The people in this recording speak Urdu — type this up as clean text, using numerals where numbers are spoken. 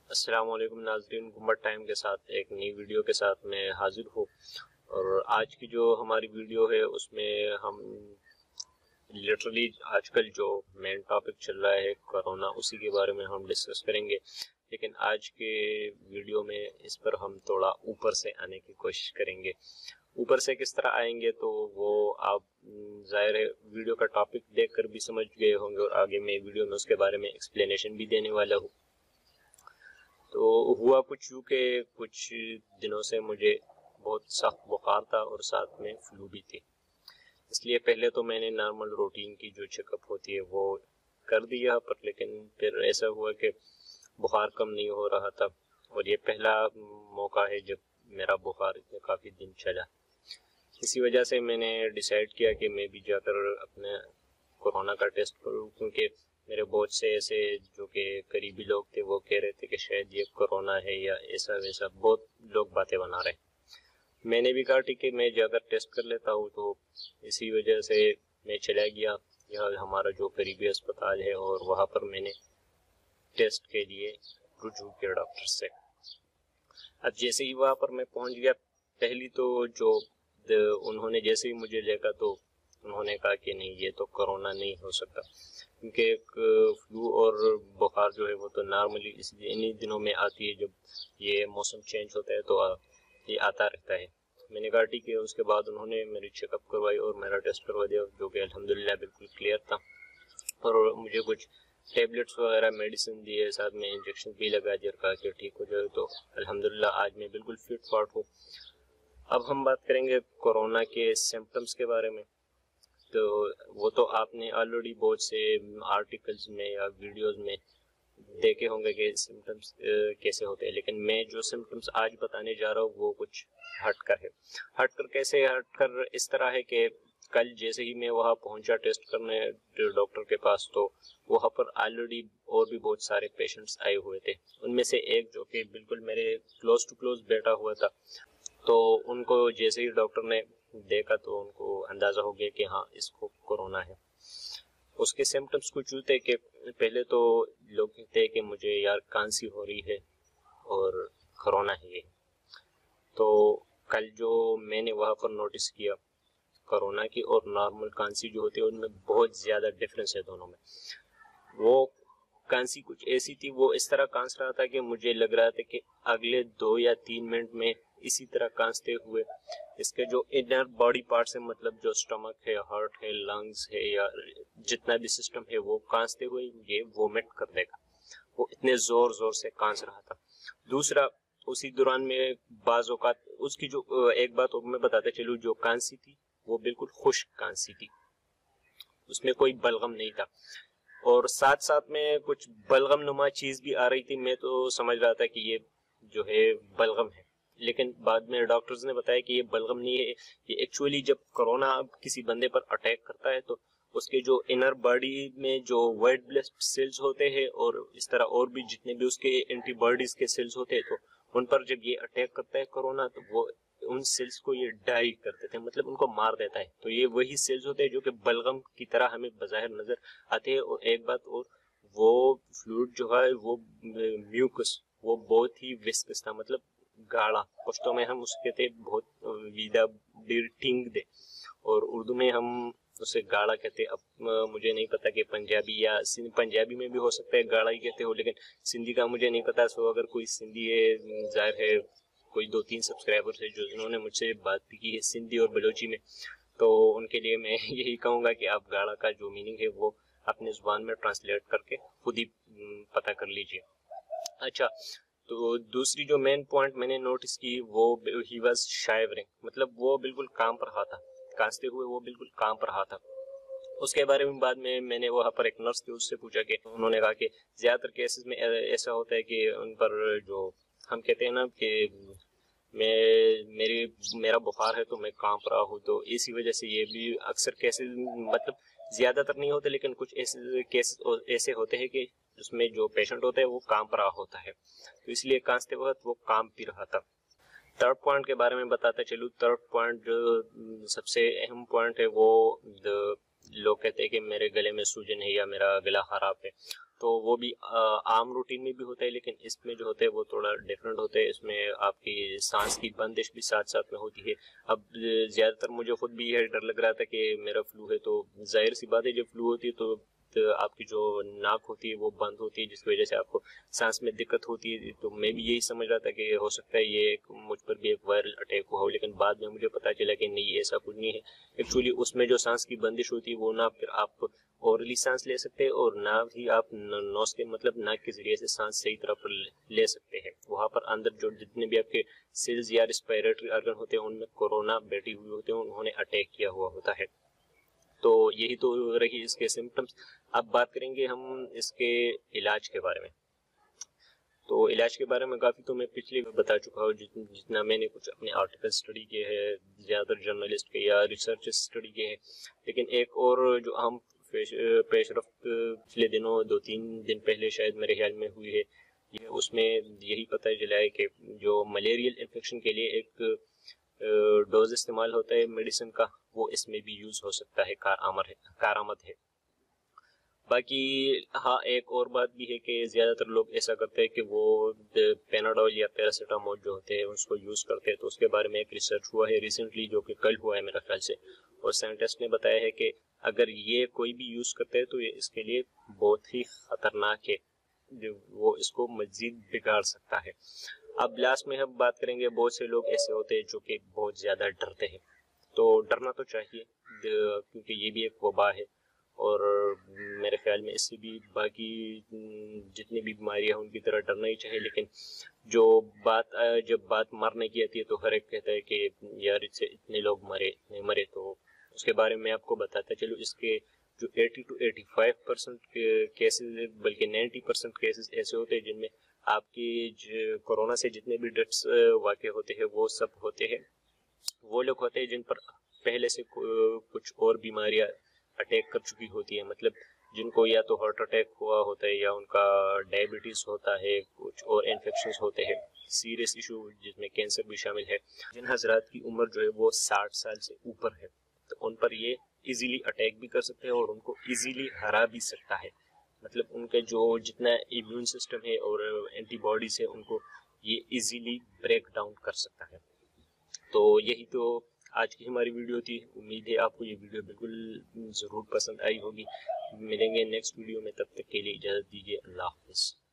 السلام علیکم ناظرین، گنبد ٹائم کے ساتھ ایک نئی ویڈیو کے ساتھ میں حاضر ہوں۔ اور آج کی جو ہماری ویڈیو ہے اس میں ہم لٹرلی آج کل جو مین ٹاپک چل رہا ہے کرونا، اسی کے بارے میں ہم ڈسکس کریں گے۔ لیکن آج کے ویڈیو میں اس پر ہم تھوڑا اوپر سے آنے کی کوشش کریں گے۔ اوپر سے کس طرح آئیں گے تو وہ آپ ظاہر ہے ویڈیو کا ٹاپک دیکھ کر بھی سمجھ گئے ہوں گے، اور آگے میں ویڈیو میں اس کے بارے میں ایکسپلینیشن بھی دینے والا ہوں۔ تو ہوا کچھ یوں کہ کچھ دنوں سے مجھے بہت سخت بخار تھا اور ساتھ میں فلو بھی تھی۔ اس لیے پہلے تو میں نے نارمل روٹین کی جو چیک اپ ہوتی ہے وہ کر دیا، پر لیکن پھر ایسا ہوا کہ بخار کم نہیں ہو رہا تھا، اور یہ پہلا موقع ہے جب میرا بخار اتنے کافی دن چلا۔ اسی وجہ سے میں نے ڈیسائیڈ کیا کہ میں بھی جا کر اپنے کورونا کا ٹیسٹ کروں، کیونکہ میرے بہت سے ایسے جو کہ قریبی لوگ تھے وہ کہہ رہے تھے کہ شاید یہ کورونا ہے یا ایسا ویسا، بہت لوگ باتیں بنا رہے ہیں۔ میں نے بھی کہا ٹھیک ہے میں جا کر ٹیسٹ کر لیتا ہوں، تو اسی وجہ سے میں چلا گیا یہاں ہمارا جو قریبی اسپتال ہے، اور وہاں پر میں نے ٹیسٹ کے لیے رجوع کیا ڈاکٹر سے۔ اب جیسے ہی وہاں پر میں پہنچ گیا، پہلی تو جو انہوں نے جیسے ہی مجھے دیکھا تو انہوں نے کہا کہ نہیں، یہ تو کورونا نہیں ہو سکتا، کیونکہ ایک فلو اور بخار جو ہے وہ تو نارملی انہی دنوں میں آتی ہے جب یہ موسم چینج ہوتا ہے، تو یہ آتا رہتا ہے۔ میں نے کہا ٹھیک ہے۔ اس کے بعد انہوں نے میری چیک اپ کروائی اور میرا ٹیسٹ کروا دیا، جو کہ الحمدللہ بالکل کلیئر تھا، اور مجھے کچھ ٹیبلٹس وغیرہ میڈیسن دیے، ساتھ میں انجیکشن بھی لگا دیا، کہا کہ ٹھیک ہو جائے۔ تو الحمدللہ آج میں بالکل فٹ فاٹ ہوں۔ اب ہم بات کریں گے کورونا کے سمپٹمس کے بارے میں۔ تو وہ تو آپ نے آلریڈی بہت سے آرٹیکلز میں یا ویڈیوز میں دیکھے ہوں گے کہ سمپٹمس کیسے ہوتے ہیں، لیکن میں جو سمپٹمس آج بتانے جا رہا ہوں وہ کچھ ہٹ کر ہے۔ ہٹ کر کیسے؟ ہٹ کر اس طرح ہے کہ کل جیسے ہی میں وہاں پہنچا ٹیسٹ کرنے ڈاکٹر کے پاس، تو وہاں پر آلریڈی اور بھی بہت سارے پیشنٹس آئے ہوئے تھے۔ ان میں سے ایک جو کہ بالکل میرے کلوز ٹو کلوز بیٹھا ہوا تھا، تو ان کو جیسے ہی ڈاکٹر نے دیکھا تو ان کو اندازہ ہو گیا کہ ہاں اس کو کورونا ہے۔ اس کے سمپٹمس کچھ یوں تھے کہ پہلے تو لوگ کہتے ہیں کہ مجھے یار کھانسی ہو رہی ہے اور کورونا ہے یہ۔ تو کل جو میں نے وہاں پر نوٹس کیا، کورونا کی اور نارمل کھانسی جو ہوتی ہے ان میں بہت زیادہ ڈفرینس ہے دونوں میں۔ وہ کھانسی کچھ ایسی تھی، وہ اس طرح کھانس رہا تھا کہ مجھے لگ رہا تھا کہ اگلے 2 یا 3 منٹ میں اسی طرح کھانستے ہوئے اس کے جو انر باڈی پارٹس ہیں، مطلب جو سٹمک ہے، ہارٹ ہے، لنگز ہے، یا جتنا بھی سسٹم ہے، وہ کھانستے ہوئے یہ وومٹ کر دے گا۔ وہ اتنے زور زور سے کھانس رہا تھا۔ دوسرا، اسی دوران میں بعض اوقات اس کی جو ایک بات اور میں بتاتا چلوں، جو کھانسی تھی وہ بالکل خشک کھانسی تھی، اس میں کوئی بلغم نہیں تھا، اور ساتھ ساتھ میں کچھ بلغم نما چیز بھی آ رہی تھی۔ میں تو سمجھ رہا تھا کہ یہ جو ہے بلغم ہے، لیکن بعد میں ڈاکٹرز نے بتایا کہ یہ بلغم نہیں ہے، یہ ایکچولی جب کورونا کسی بندے پر اٹیک کرتا ہے تو اس کے جو انر باڈی میں جو وائٹ بلڈ سیلز ہوتے ہیں، اور اس طرح اور بھی جتنے بھی اس کے اینٹی باڈیز کے سیلز ہوتے ہیں، تو ان پر جب یہ اٹیک کرتا ہے کورونا، تو وہ ان سیلز کو یہ ڈائی کر دیتے ہیں، مطلب ان کو مار دیتا ہے۔ تو یہ وہی سیلز ہوتے ہیں جو کہ بلغم کی طرح ہمیں بظاہر نظر آتے ہیں۔ اور ایک بات اور، وہ فلوئڈ جو ہے وہ میوکس، وہ بہت ہی وسکس تھا، مطلب گاڑا، پشتوں میں ہم اس کہتے ہیں بہت ویدہ ٹنگ دے، اور اردو میں ہم اسے گاڑا کہتے ہیں۔ اب مجھے نہیں پتا کہ پنجابی یا پنجابی میں بھی ہو سکتا ہے گاڑا ہی کہتے ہو، لیکن سندھی کا مجھے نہیں پتا۔ سو اگر کوئی سندھی ہے، ظاہر ہے کوئی 2-3 سبسکرائبر ہے جنہوں نے مجھ سے بات بھی کی ہے سندھی اور بلوچی میں، تو ان کے لیے میں یہی کہوں گا کہ آپ گاڑا کا جو میننگ ہے وہ اپنی زبان میں ٹرانسلیٹ کر کے خود ہی پتہ کر لیجئے۔ اچھا، تو دوسری جو مین پوائنٹ میں نے نوٹس کی، وہ ہی واز شائیورنگ، مطلب وہ بالکل کانپ رہا تھا، کانستے ہوئے وہ بالکل کانپ رہا تھا۔ اس کے بارے میں بعد میں نے وہاں پر ایک نرس تھی، اس سے پوچھا کہ انہوں نے کہا کہ زیادہ تر کیسز میں ایسا ہوتا ہے کہ ان پر جو ہم کہتے ہیں نا کہ میرا بخار ہے تو میں کانپ رہا ہوں، تو اسی وجہ سے یہ بھی اکثر کیسز، مطلب زیادہ تر نہیں ہوتے لیکن کچھ ایسے کیسز ایسے ہوتے ہیں کہ اس میں جو پیشنٹ ہوتا ہے وہ کانپ رہا ہوتا ہے، تو اس لیے کانپتے وقت وہ کانپ بھی رہا تھا۔ تھرڈ پوائنٹ کے بارے میں بتاتا چلوں۔ تھرڈ پوائنٹ جو سب سے اہم پوائنٹ ہے، وہ لوگ کہتے ہیں کہ میرے گلے میں سوجن ہے یا میرا گلا خراب ہے، تو وہ بھی عام روٹین میں بھی ہوتا ہے، لیکن اس میں جو ہوتا ہے وہ تھوڑا ڈفرینٹ ہوتا ہے. اس میں آپ کی سانس کی بندش بھی ساتھ ساتھ میں ہوتی ہے. اب زیادہ تر مجھے خود بھی یہ ڈر لگ رہا تھا کہ میرا فلو ہے، تو ظاہر سی بات ہے جب فلو ہوتی ہے تو آپ کی جو ناک ہوتی ہے وہ بند ہوتی ہے، جس کی وجہ سے آپ کو سانس میں دقت ہوتی ہے. تو میں بھی یہی سمجھ رہا تھا کہ ہو سکتا ہے یہ مجھ پر بھی ایک وائرل اٹیک ہوا ہو، لیکن بعد میں مجھے پتا چلا کہ نہیں، ایسا کچھ نہیں ہے. ایکچولی اس میں جو سانس کی بندش ہوتی ہے وہ نہ پھر آپ اورلی سانس لے سکتے ہیں اور نہ ہی آپ نوز کے مطلب ناک کے ذریعے سے سانس صحیح طرح پر لے سکتے ہیں. وہاں پر اندر جو جتنے بھی آپ کے سیلز یا ریسپیریٹری آرگن ہوتے ہیں ان میں کورونا بیٹھی ہوئی ہوتے ہیں، انہوں نے اٹیک کیا ہوا ہوتا ہے. تو یہی تو رہی اس کے سمپٹمس. اب بات کریں گے ہم اس کے علاج کے بارے میں. تو علاج کے بارے میں کافی تو میں پچھلے بتا چکا ہوں، جتنا میں نے کچھ اپنے آرٹیکل اسٹڈی کیے ہیں، زیادہ تر جرنلسٹ کے یا ریسرچ اسٹڈی کیے ہیں. لیکن ایک اور جو اہم پیش رفت پچھلے دنوں 2-3 دن پہلے شاید میرے خیال میں ہوئی ہے، یہ اس میں یہی پتہ چلا ہے کہ جو ملیریل انفیکشن کے لیے ایک ڈوز استعمال ہوتا ہے میڈیسن کا، وہ اس میں بھی یوز ہو سکتا ہے، کارآمد ہے. باقی ہاں ایک اور بات بھی ہے کہ زیادہ تر لوگ ایسا کرتے ہیں کہ وہ پیناڈول یا پیراسیٹامول جو ہوتے ہیں اس کو یوز کرتے ہیں. تو اس کے بارے میں ایک ریسرچ ہوا ہے ریسنٹلی، جو کہ کل ہوا ہے میرا خیال سے، اور سائنٹسٹ نے بتایا ہے کہ اگر یہ کوئی بھی یوز کرتا ہے تو یہ اس کے لیے بہت ہی خطرناک ہے، وہ اس کو مزید بگاڑ سکتا ہے. اب لاسٹ میں ہم بات کریں گے، بہت سے لوگ ایسے ہوتے ہیں جو کہ بہت زیادہ ڈرتے ہیں. تو ڈرنا تو چاہیے کیونکہ یہ بھی ایک وبا ہے، اور میرے خیال میں اس سے بھی باقی جتنی بھی بیماریاں ہیں ان کی طرح ڈرنا ہی چاہیے. لیکن جب بات مرنے کی آتی ہے تو ہر ایک کہتا ہے کہ یار اس سے اتنے لوگ مرے. تو اس کے بارے میں آپ کو بتاتا چلو، اس کے جو 80 to 85% کیسز بلکہ 90% کیسز ایسے ہوتے ہیں جن میں آپ کی کورونا سے جتنے بھی ڈیتھس واقع ہوتے ہیں وہ سب ہوتے ہیں وہ لوگ ہوتے ہیں جن پر پہلے سے کچھ اور بیماریاں اٹیک کر چکی ہوتی ہیں، مطلب جن کو یا تو ہارٹ اٹیک ہوا ہوتا ہے یا ان کا ڈائبٹیز ہوتا ہے، کچھ اور انفیکشنز ہوتے ہیں، سیریس ایشو جس میں کینسر بھی شامل ہے. جن حضرات کی عمر جو ہے وہ 60 سال سے اوپر ہے تو ان پر یہ ایزیلی اٹیک بھی کر سکتے ہیں اور ان کو ایزیلی ہرا بھی سکتا ہے. مطلب ان کا جو جتنا امیون سسٹم ہے اور اینٹی باڈیز ہے ان کو یہ ایزیلی بریک ڈاؤن کر سکتا ہے. تو یہی تو آج کی ہماری ویڈیو تھی. امید ہے آپ کو یہ ویڈیو بالکل ضرور پسند آئی ہوگی. ملیں گے نیکسٹ ویڈیو میں، تب تک کے لیے اجازت دیجیے. اللہ حافظ.